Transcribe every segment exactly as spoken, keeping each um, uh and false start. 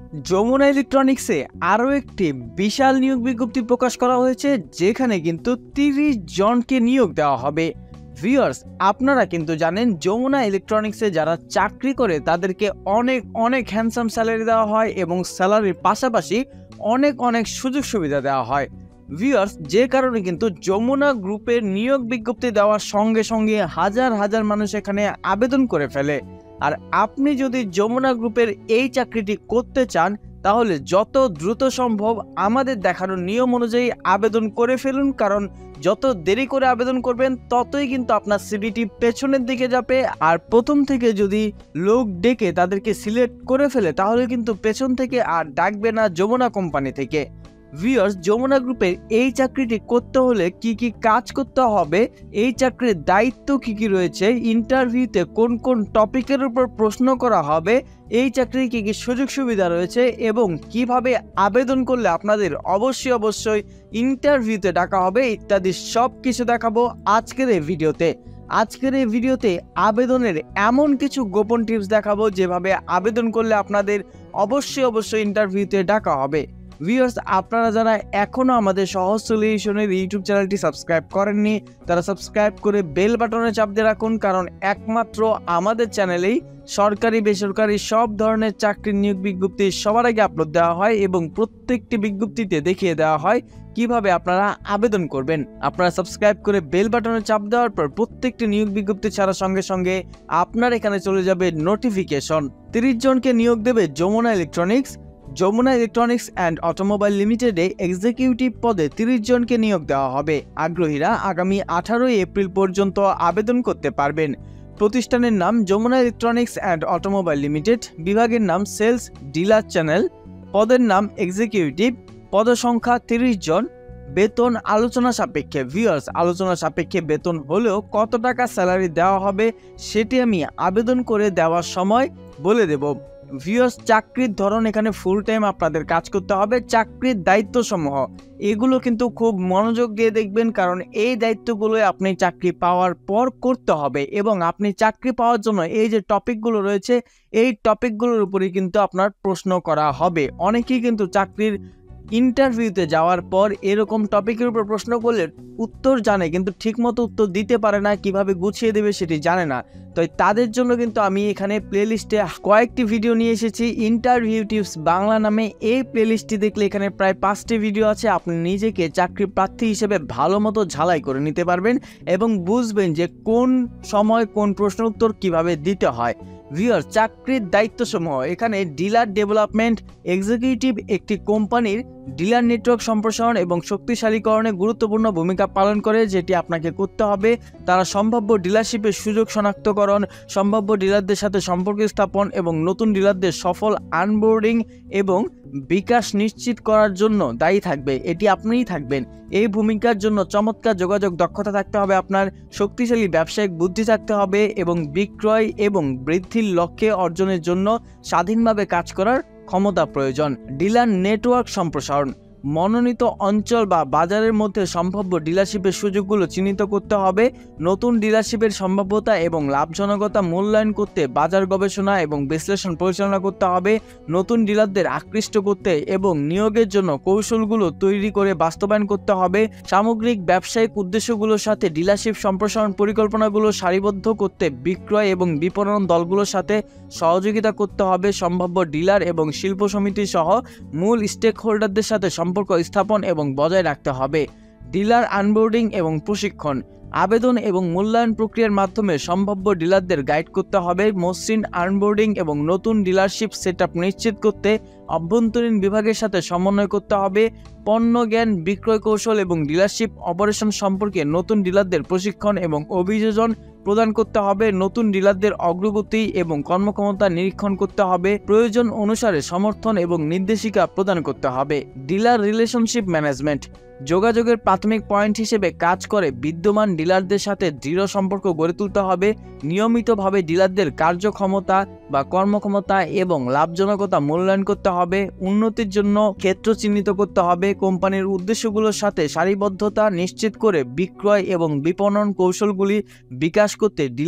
যমুনা ইলেকট্রনিক্সে আরও একটি বিশাল নিয়োগ বিজ্ঞপ্তি প্রকাশ করা হয়েছে, যেখানে কিন্তু তিরিশ জনকে নিয়োগ দেওয়া হবে। ভিউয়ার্স, আপনারা কিন্তু জানেন যমুনা ইলেকট্রনিক্সে যারা চাকরি করে তাদেরকে অনেক অনেক হ্যান্ডসাম স্যালারি দেওয়া হয় এবং স্যালারির পাশাপাশি অনেক অনেক সুযোগ সুবিধা দেওয়া হয়। ভিউয়ার্স, যে কারণে কিন্তু যমুনা গ্রুপের নিয়োগ বিজ্ঞপ্তি দেওয়ার সঙ্গে সঙ্গে হাজার হাজার মানুষ এখানে আবেদন করে ফেলে। আর আপনি যদি যমুনা গ্রুপের এই চাকরিটি করতে চান, তাহলে যত দ্রুত সম্ভব আমাদের দেখানো নিয়ম অনুযায়ী আবেদন করে ফেলুন, কারণ যত দেরি করে আবেদন করবেন ততই কিন্তু আপনার সিভিটি পেছনের দিকে যাবে। আর প্রথম থেকে যদি লোক ডেকে তাদেরকে সিলেক্ট করে ফেলে, তাহলে কিন্তু পেছন থেকে আর ডাকবে না যমুনা কোম্পানি থেকে। ভিউয়ার্স, যমুনা গ্রুপের এই চাকরিটি করতে হলে কি কি কাজ করতে হবে, এই চাকরির দায়িত্ব কি কি রয়েছে, ইন্টারভিউতে কোন কোন টপিকের উপর প্রশ্ন করা হবে, এই চাকরির কি কি সুযোগ সুবিধা রয়েছে এবং কিভাবে আবেদন করলে আপনাদের অবশ্যই অবশ্যই ইন্টারভিউতে ডাকা হবে ইত্যাদি সব কিছু দেখাবো আজকের এই ভিডিওতে। আজকের এই ভিডিওতে আবেদনের এমন কিছু গোপন টিপস দেখাবো যেভাবে আবেদন করলে আপনাদের অবশ্যই অবশ্যই ইন্টারভিউতে ডাকা হবে। ভিউয়ার্স, আপনারা যারা এখনও আমাদের সহজ সলিউশনের ইউটিউব চ্যানেলটি সাবস্ক্রাইব করেননি, তারা সাবস্ক্রাইব করে বেল বাটনে চাপ দিয়ে রাখুন, কারণ একমাত্র আমাদের চ্যানেলেই সরকারি বেসরকারি সব ধরনের চাকরির নিয়োগ বিজ্ঞপ্তি সবার আগে আপলোড দেওয়া হয় এবং প্রত্যেকটি বিজ্ঞপ্তিতে দেখিয়ে দেওয়া হয় কিভাবে আপনারা আবেদন করবেন। আপনারা সাবস্ক্রাইব করে বেল বাটনে চাপ দেওয়ার পর প্রত্যেকটি নিয়োগ বিজ্ঞপ্তি ছাড়ার সঙ্গে সঙ্গে আপনার এখানে চলে যাবে নোটিফিকেশন। তিরিশ জনকে নিয়োগ দেবে Jamuna electronics. Jamuna electronics and automobile লিমিটেডে এক্সিকিউটিভ পদে তিরিশ জনকে নিয়োগ দেওয়া হবে। আগ্রহীরা আগামী আঠারোই এপ্রিল পর্যন্ত আবেদন করতে পারবেন। প্রতিষ্ঠানের নাম Jamuna electronics and automobile limited, বিভাগের নাম সেলস ডিলার চ্যানেল, পদের নাম এক্সিকিউটিভ, পদসংখ্যা তিরিশ জন, বেতন আলোচনা সাপেক্ষে। ভিউয়ার্স, আলোচনা সাপেক্ষে বেতন হলেও কত টাকা স্যালারি দেওয়া হবে সেটি আমি আবেদন করে দেওয়ার সময় বলে দেব। ভিউয়ার্স, চাকরির ধরন এখানে ফুল টাইম আপনাদের কাজ করতে হবে। চাকরির দায়িত্ব সমূহ এগুলো কিন্তু খুব মনোযোগ দিয়ে দেখবেন, কারণ এই দায়িত্বগুলো আপনি চাকরি পাওয়ার পর করতে হবে এবং আপনি চাকরি পাওয়ার জন্য এই যে টপিকগুলো রয়েছে এই টপিকগুলোর উপরেই কিন্তু আপনার প্রশ্ন করা হবে। অনেকেই কিন্তু চাকরির ইন্টারভিউতে যাওয়ার পর এরকম টপিকের উপর প্রশ্ন করলে উত্তর জানে কিন্তু ঠিকমতো উত্তর দিতে পারে না, কিভাবে গুছিয়ে দেবে সেটি জানে না। তো তাদের জন্য কিন্তু আমি এখানে প্লেলিস্টে কয়েকটি ভিডিও নিয়ে এসেছি, ইন্টারভিউ টিপস বাংলা নামে। এই প্লেলিস্টটি দেখলে এখানে প্রায় পাঁচটি ভিডিও আছে। আপনি নিজেকে চাকরি প্রার্থী হিসেবে ভালো মতো ঝালাই করে নিতে পারবেন এবং বুঝবেন যে কোন সময় কোন প্রশ্ন উত্তর কিভাবে দিতে হয়। ভিউয়ার্স, চাকরির দায়িত্বসমূহ এখানে ডিলার ডেভেলপমেন্ট এক্সিকিউটিভ একটি কোম্পানির ডিলার নেটওয়ার্ক সম্প্রসারণ এবং শক্তিশালীকরণে গুরুত্বপূর্ণ ভূমিকা পালন করে, যেটি আপনাকে করতে হবে। তারা সম্ভাব্য ডিলারশিপের সুযোগ শনাক্তকরণ, সম্ভাব্য ডিলারদের সাথে সম্পর্ক স্থাপন এবং নতুন ডিলারদের সফল আনবোর্ডিং এবং বিকাশ নিশ্চিত করার জন্য দায়ী থাকবে। এটি আপনিই থাকবেন। এই ভূমিকার জন্য চমৎকার যোগাযোগ দক্ষতা থাকতে হবে, আপনার শক্তিশালী ব্যবসায়িক বুদ্ধি থাকতে হবে এবং বিক্রয় এবং বৃদ্ধির লক্ষ্যে অর্জনের জন্য স্বাধীনভাবে কাজ করার ক্ষমতা প্রয়োজন। ডিলার নেটওয়ার্ক সম্প্রসারণ মনোনীত অঞ্চল বা বাজারের মধ্যে সম্ভাব্য ডিলারশিপের সুযোগগুলো চিহ্নিত করতে হবে। নতুন ডিলারশিপের সম্ভাব্যতা এবং লাভজনকতা মূল্যায়ন করতে বাজার গবেষণা এবং বিশ্লেষণ পরিচালনা করতে হবে। নতুন ডিলারদের আকৃষ্ট করতে এবং নিয়োগের জন্য কৌশলগুলো তৈরি করে বাস্তবায়ন করতে হবে। সামগ্রিক ব্যবসায়িক উদ্দেশ্যগুলোর সাথে ডিলারশিপ সম্প্রসারণ পরিকল্পনাগুলো সারিবদ্ধ করতে বিক্রয় এবং বিপণন দলগুলোর সাথে সহযোগিতা করতে হবে। সম্ভাব্য ডিলার এবং শিল্প সমিতি সহ মূল স্টেক হোল্ডারদের সাথে সম্পর্ক স্থাপন এবং বজায় রাখতে হবে। ডিলার আনবোর্ডিং এবং প্রশিক্ষণ আবেদন এবং মূল্যায়ন প্রক্রিয়ার মাধ্যমে সম্ভাব্য ডিলারদের গাইড করতে হবে। মসৃণ আনবোর্ডিং এবং নতুন ডিলারশিপ সেটআপ নিশ্চিত করতে অভ্যন্তরীণ বিভাগের সাথে সমন্বয় করতে হবে। পণ্য জ্ঞান, বিক্রয় কৌশল এবং ডিলারশিপ অপারেশন সম্পর্কে নতুন ডিলারদের প্রশিক্ষণ এবং অভিযোজন প্রদান করতে হবে। নতুন ডিলারদের অগ্রগতি এবং কর্মক্ষমতা নিরীক্ষণ করতে হবে। প্রয়োজন অনুসারে সমর্থন এবং নির্দেশিকা প্রদান করতে হবে। ডিলার রিলেশনশিপ ম্যানেজমেন্ট যোগাযোগের প্রাথমিক পয়েন্ট হিসেবে কাজ করে বিদ্যমান ডিলারদের সাথে দৃঢ় সম্পর্ক গড়ে তুলতে হবে। নিয়মিতভাবে ডিলারদের কার্যক্ষমতা বা কর্মক্ষমতা এবং লাভজনকতা মূল্যায়ন করতে হবে। উন্নতির জন্য ক্ষেত্র চিহ্নিত করতে হবে। কোম্পানির উদ্দেশ্যগুলোর সাথে সারিবদ্ধতা নিশ্চিত করে বিক্রয় এবং বিপণন কৌশলগুলি বিকাশ করতে ডিলারের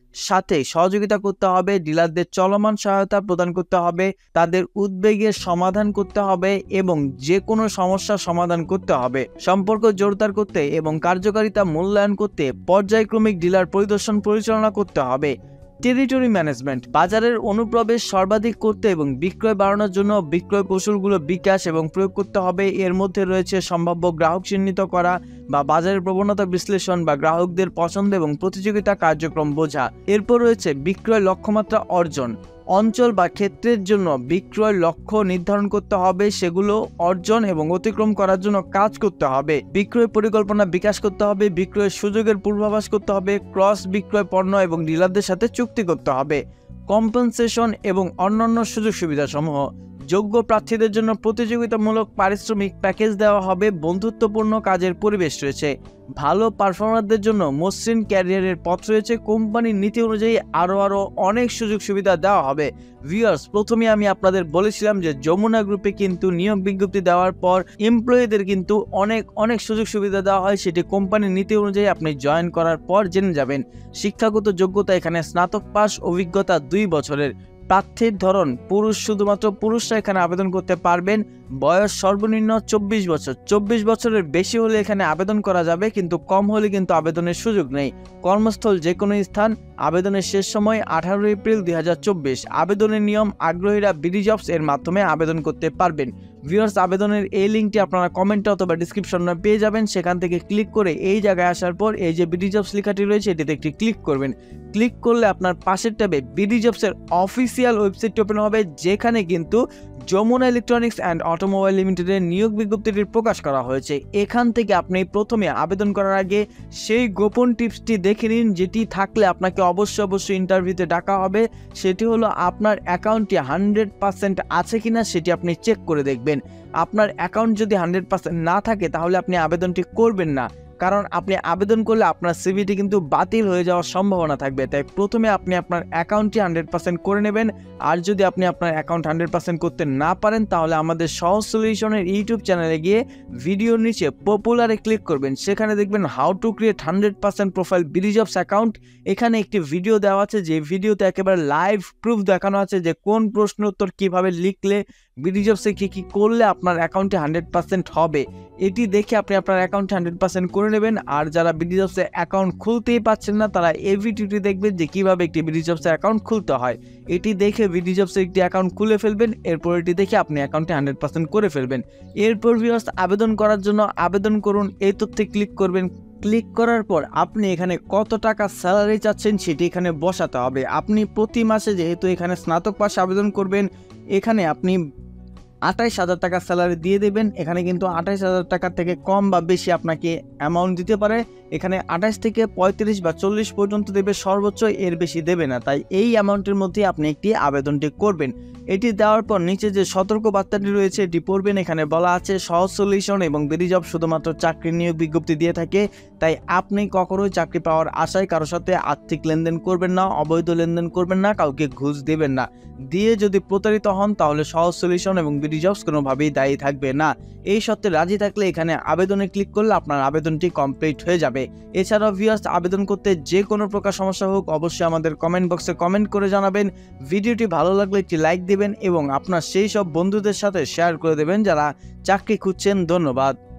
সাথে সহযোগিতা করতে হবে, ডিলারদের চলমান সহায়তা প্রদান করতে হবে, তাদের উদ্বেগের সমাধান করতে হবে এবং যে কোনো সমস্যার সমাধান করতে হবে। সম্পর্ক জোরদার করতে এবং কার্যকারিতা মূল্যায়ন করতে পর্যায়ক্রমিক ডিলার পরিদর্শন পরিচালনা করতে হবে। টেরিটরি ম্যানেজমেন্ট, বাজারের অনুপ্রবেশ সর্বাধিক করতে এবং বিক্রয় বাড়ানোর জন্য বিক্রয় কৌশলগুলো বিকাশ এবং প্রয়োগ করতে হবে। এর মধ্যে রয়েছে সম্ভাব্য গ্রাহক চিহ্নিত করা বা বাজারের প্রবণতা বিশ্লেষণ বা গ্রাহকদের পছন্দ এবং প্রতিযোগিতা কার্যক্রম বোঝা। এরপর রয়েছে বিক্রয় লক্ষ্যমাত্রা অর্জন, অঞ্চল বা ক্ষেত্রের জন্য বিক্রয় লক্ষ্য নির্ধারণ করতে হবে, সেগুলো অর্জন এবং অতিক্রম করার জন্য কাজ করতে হবে। বিক্রয় পরিকল্পনা বিকাশ করতে হবে, বিক্রয়ের সুযোগের পূর্বাভাস করতে হবে, ক্রস বিক্রয় পণ্য এবং ডিলারদের সাথে চুক্তি করতে হবে। কম্পেনসেশন এবং অন্যান্য সুযোগ সুবিধাসমূহ, যোগ্য প্রার্থীদের জন্য প্রতিযোগিতামূলক পারিশ্রমিক প্যাকেজ দেওয়া হবে। বন্ধুত্বপূর্ণ কাজের পরিবেশ রয়েছে, ভালো পারফর্মারদের জন্য মসৃণ ক্যারিয়ারের পথ রয়েছে। কোম্পানির নীতি অনুযায়ী আরও আরও অনেক সুযোগ সুবিধা দেওয়া হবে। ভিউয়ার্স, প্রথমে আমি আপনাদের বলেছিলাম যে যমুনা গ্রুপে কিন্তু নিয়োগ বিজ্ঞপ্তি দেওয়ার পর এমপ্লয়ীদের কিন্তু অনেক অনেক সুযোগ সুবিধা দেওয়া হয়, সেটি কোম্পানির নীতি অনুযায়ী আপনি জয়েন করার পর জেনে যাবেন। শিক্ষাগত যোগ্যতা এখানে স্নাতক পাস, অভিজ্ঞতা দুই বছরের। প্রার্থীর ধরন পুরুষ, শুধুমাত্র পুরুষরা এখানে আবেদন করতে পারবেন। বয়স সর্বনিম্ন চব্বিশ বছর, চব্বিশ বছরের বেশি হলে এখানে আবেদন করা যাবে, কিন্তু কম হলে কিন্তু আবেদনের সুযোগ নেই। কর্মস্থল যে কোনো স্থান। আবেদনের শেষ সময় আঠারো এপ্রিল দুই হাজার চব্বিশ। আবেদনের নিয়ম, আগ্রহীরা বিডি জবস এর মাধ্যমে আবেদন করতে পারবেন। ভিউয়ার্স, আবেদনের এই লিঙ্কটি আপনারা কমেন্টে অথবা ডিসক্রিপশনে পেয়ে যাবেন। সেখান থেকে ক্লিক করে এই জায়গায় আসার পর এই যে বিডি জবস লেখাটি রয়েছে এটিতে একটি ক্লিক করবেন। ক্লিক করলে আপনার পাশের ট্যাবে বিডি জবসের অফিসিয়াল ওয়েবসাইটটি ওপেন হবে, যেখানে কিন্তু যমুনা ইলেকট্রনিক্স অ্যান্ড অটোমোবাইল লিমিটেডের নিয়োগ বিজ্ঞপ্তিটি প্রকাশ করা হয়েছে। এখান থেকে আপনি প্রথমে আবেদন করার আগে সেই গোপন টিপসটি দেখে নিন, যেটি থাকলে আপনাকে অবশ্যই অবশ্যই ইন্টারভিউতে ডাকা হবে। সেটি হলো আপনার অ্যাকাউন্টটি হান্ড্রেড পার্সেন্ট আছে কিনা সেটি আপনি চেক করে দেখবেন। আপনার অ্যাকাউন্ট যদি হান্ড্রেড পার্সেন্ট না থাকে তাহলে আপনি আবেদনটি করবেন না, কারণ আপনি আবেদন করলে আপনার সিভিটি কিন্তু বাতিল হয়ে যাওয়ার সম্ভাবনা থাকবে। তাই প্রথমে আপনি আপনার অ্যাকাউন্টটি হান্ড্রেড পার্সেন্ট করে নেবেন। আর যদি আপনি আপনার অ্যাকাউন্ট হান্ড্রেড পার্সেন্ট করতে না পারেন তাহলে আমাদের সহজ সলিউশনের ইউটিউব চ্যানেলে গিয়ে ভিডিওর নিচে পপুলারে ক্লিক করবেন। সেখানে দেখবেন how to create hundred percent profile BD jobs account. এখানে একটি ভিডিও দেওয়া আছে, যে ভিডিওতে একেবারে লাইভ প্রুফ দেখানো আছে যে কোন প্রশ্ন উত্তর কীভাবে লিখলে বিডি জবসে কী কী করলে আপনার অ্যাকাউন্টে হান্ড্রেড পার্সেন্ট হবে। এটি দেখে আপনি আপনার অ্যাকাউন্টে হান্ড্রেড পার্সেন্ট করে নেবেন। আর যারা বিডি জবসে অ্যাকাউন্ট খুলতেই পাচ্ছেন না তারা এই ভিডিওটি দেখবেন যে কীভাবে একটি বিডি জবসে অ্যাকাউন্ট খুলতে হয়। এটি দেখে বিডি জবসে একটি অ্যাকাউন্ট খুলে ফেলবেন। এরপর এটি দেখে আপনি অ্যাকাউন্টে হান্ড্রেড পার্সেন্ট করে ফেলবেন। এরপর ভিউয়ার্স, আবেদন করার জন্য আবেদন করুন এই তথ্যে ক্লিক করবেন। ক্লিক করার পর আপনি এখানে কত টাকা স্যালারি চাচ্ছেন সেটি এখানে বসাতে হবে। আপনি প্রতি মাসে, যেহেতু এখানে স্নাতক পাশে আবেদন করবেন, এখানে আপনি আঠাইশ হাজার টাকা স্যালারি দিয়ে দেবেন। এখানে কিন্তু আঠাইশ হাজার টাকার থেকে কম বা বেশি আপনাকে অ্যামাউন্ট দিতে পারে। এখানে আঠাইশ থেকে পঁয়ত্রিশ বা চল্লিশ পর্যন্ত দেবে সর্বোচ্চ, এর বেশি দেবে না। তাই এই অ্যামাউন্টের মধ্যে আপনি একটি আবেদনটি করবেন। এটি দেওয়ার পর নিচে যে সতর্ক বার্তাটি রয়েছে এটি পড়বেন। এখানে বলা আছে সহজ সলিউশন এবং বিডি জব শুধুমাত্র চাকরি নিয়োগ বিজ্ঞপ্তি দিয়ে থাকে, তাই আপনি কখনোই চাকরি পাওয়ার আশায় কারোর সাথে আর্থিক লেনদেন করবেন না, অবৈধ লেনদেন করবেন না, কাউকে ঘুষ দেবেন না। দিয়ে যদি প্রতারিত হন তাহলে সহজ সলিউশন এবং বিডি জবস কোনোভাবেই দায়ী থাকবে না। এই সত্ত্বে রাজি থাকলে এখানে আবেদনে ক্লিক করলে আপনার আবেদনটি কমপ্লিট হয়ে যাবে। এছাড়াও ভিউয়ার্স, আবেদন করতে যে কোনো প্রকার সমস্যা হোক অবশ্যই আমাদের কমেন্ট বক্সে কমেন্ট করে জানাবেন। ভিডিওটি ভালো লাগলে একটি লাইক দিবেন এবং আপনার সেই সব বন্ধুদের সাথে শেয়ার করে দেবেন যারা চাকরি খুঁজছেন। ধন্যবাদ।